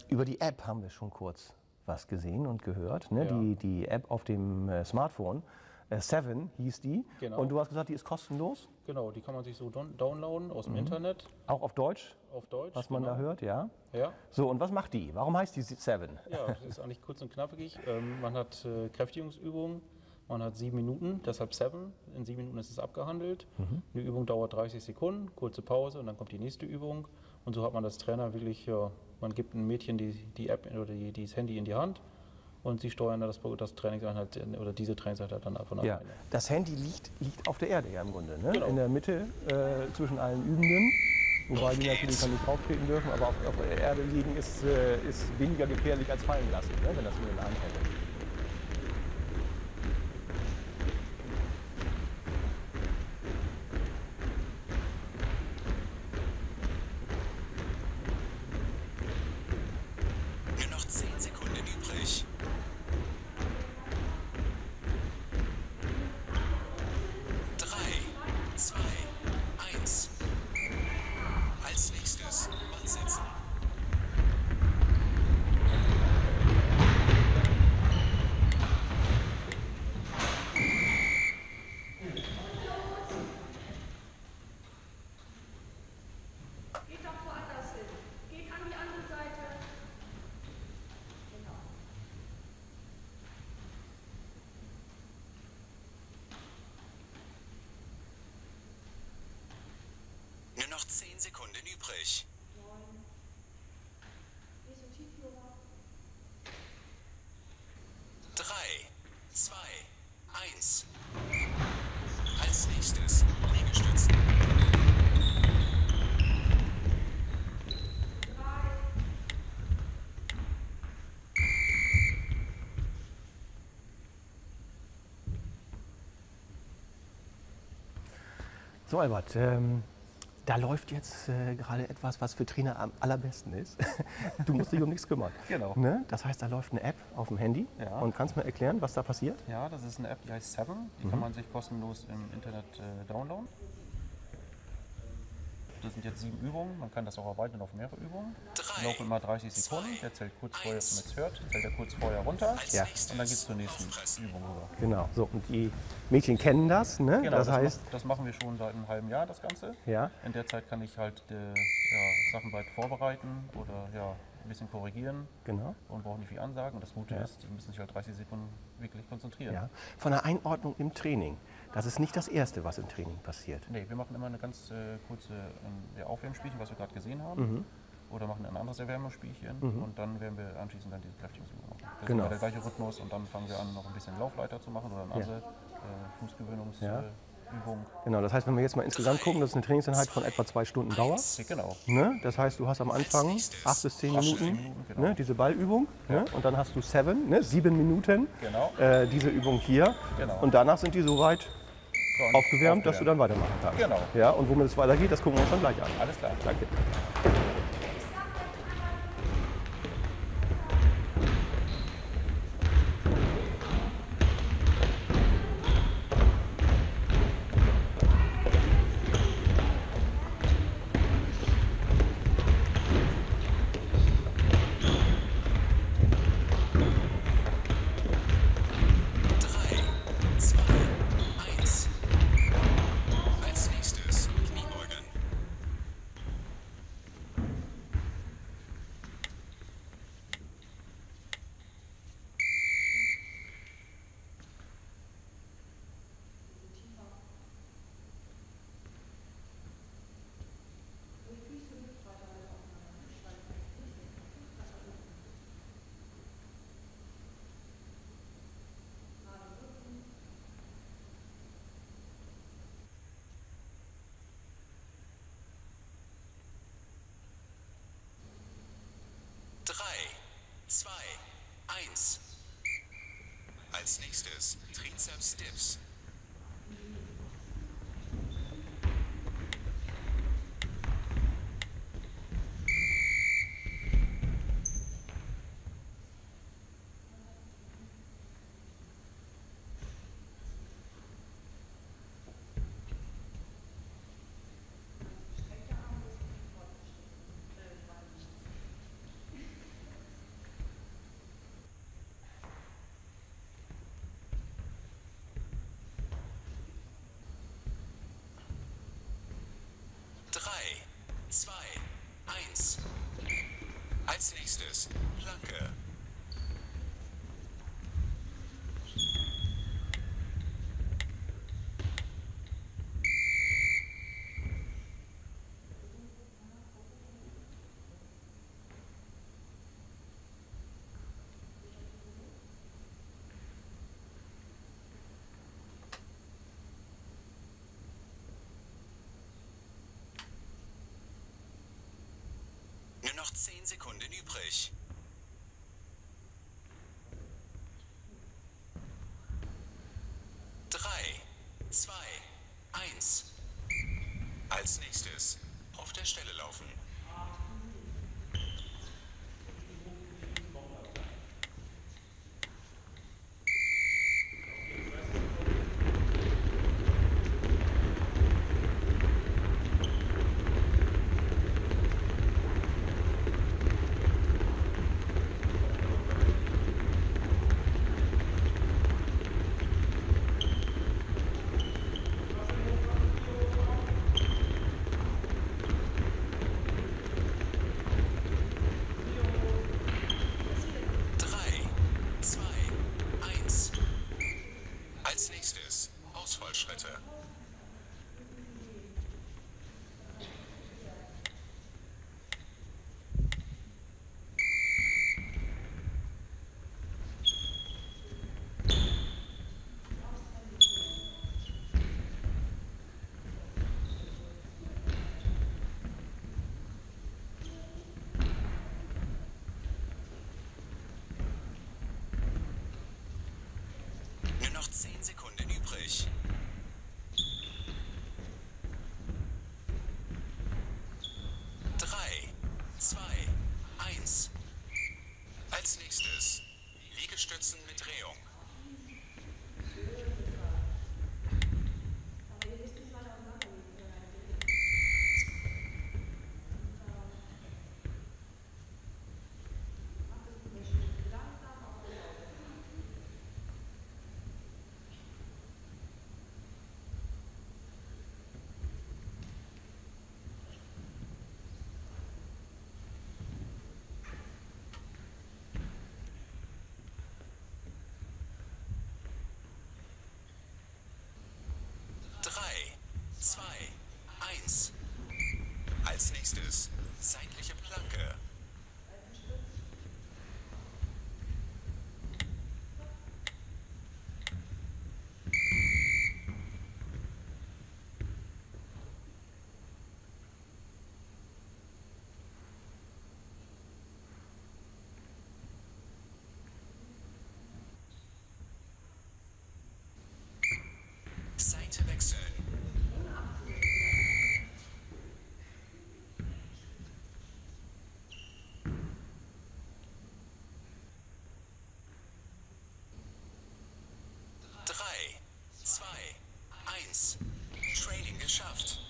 Über die App haben wir schon kurz was gesehen und gehört. Ne? Ja. Die App auf dem Smartphone. Seven hieß die. Genau. Und du hast gesagt, die ist kostenlos? Genau, die kann man sich so downloaden aus dem Internet. Auch auf Deutsch? Auf Deutsch. Was man genau. da hört, ja. Ja. So, und was macht die? Warum heißt die Seven? Ja, das ist eigentlich kurz und knackig. Man hat Kräftigungsübungen, man hat 7 Minuten, deshalb 7. In 7 Minuten ist es abgehandelt. Eine Übung dauert 30 Sekunden, kurze Pause und dann kommt die nächste Übung. Und so hat man als Trainer wirklich, ja, man gibt einem Mädchen die App oder das Handy in die Hand und sie steuern dann das Trainingseinheit oder diese Trainingseinheit dann von Ja, alleine. das Handy liegt auf der Erde ja im Grunde, ne? Genau. In der Mitte zwischen allen Übenden. Wobei die natürlich dann nicht drauftreten dürfen, aber auf der Erde liegen ist weniger gefährlich als fallen lassen, ne? Wenn das nur in der Hand hätte. Nur noch 10 Sekunden übrig. 3, 2, 1. Als nächstes Band setzen. Geht doch woanders hin. Geht an die andere Seite. Genau. Nur noch 10 Sekunden übrig. 9. Nicht so tief, Nora. 3, 2, 1. Als nächstes Liegestützen. 3. So Albert, da läuft jetzt gerade etwas, was für Trainer am allerbesten ist. Du musst dich um nichts kümmern. Genau. Ne? Das heißt, da läuft eine App auf dem Handy. Ja. Und kannst mir erklären, was da passiert? Ja, das ist eine App, die heißt Seven. Die kann man sich kostenlos im Internet downloaden. Das sind jetzt 7 Übungen, man kann das auch erweitern auf mehrere Übungen. Die laufen immer 30 Sekunden, der zählt kurz vorher, wenn man es hört, zählt er kurz vorher runter Ja. nächstes und dann geht es zur nächsten Übung rüber. Genau. So, und die Mädchen kennen das, ne? Genau, das heißt, das machen wir schon seit einem halben Jahr, das Ganze. ja, In der Zeit kann ich halt Sachen weit vorbereiten oder ein bisschen korrigieren genau. und brauche nicht viel Ansagen. Und das Gute ist, die müssen sich halt 30 Sekunden wirklich konzentrieren. Ja. Von der Einordnung im Training. Das ist nicht das Erste, was im Training passiert. Nee, wir machen immer eine ganz kurze Aufwärmspielchen, was wir gerade gesehen haben. Oder machen ein anderes Erwärmungsspielchen und dann werden wir anschließend dann diese Kräftigungsübung machen. Das Genau. ist immer der gleiche Rhythmus und dann fangen wir an, noch ein bisschen Laufleiter zu machen oder eine andere Fußgewöhnungsübung. Genau, das heißt, wenn wir jetzt mal insgesamt gucken, das ist eine Trainingseinheit von etwa 2 Stunden Dauer. Genau. Ne? Das heißt, du hast am Anfang 8 bis 10 Minuten, genau. ne? diese Ballübung. Ne? Und dann hast du 7 Minuten, Genau. diese Übung hier. Genau. Und danach sind die so weit So, aufgewärmt, dass du dann weitermachen kannst. Genau. Ja, und womit es weitergeht, das gucken wir uns dann gleich an. Alles klar. Danke. Drei, zwei, eins. Als nächstes Kniebeugen. 3, 2, 1. Als nächstes Trizeps Dips. 3, 2, 1. Als nächstes Planke. Nur noch 10 Sekunden übrig. Drei, 2, 1. Als nächstes auf der Stelle laufen. Drei, 2, 1. Als nächstes Ausfallschritte. Nur noch 10 Sekunden übrig. Drei, 2, 1. Als nächstes Liegestützen mit Drehung. Drei, 2, 1. Als nächstes seitliche Planke. Seite wechseln. Drei, 2, 1. Training geschafft.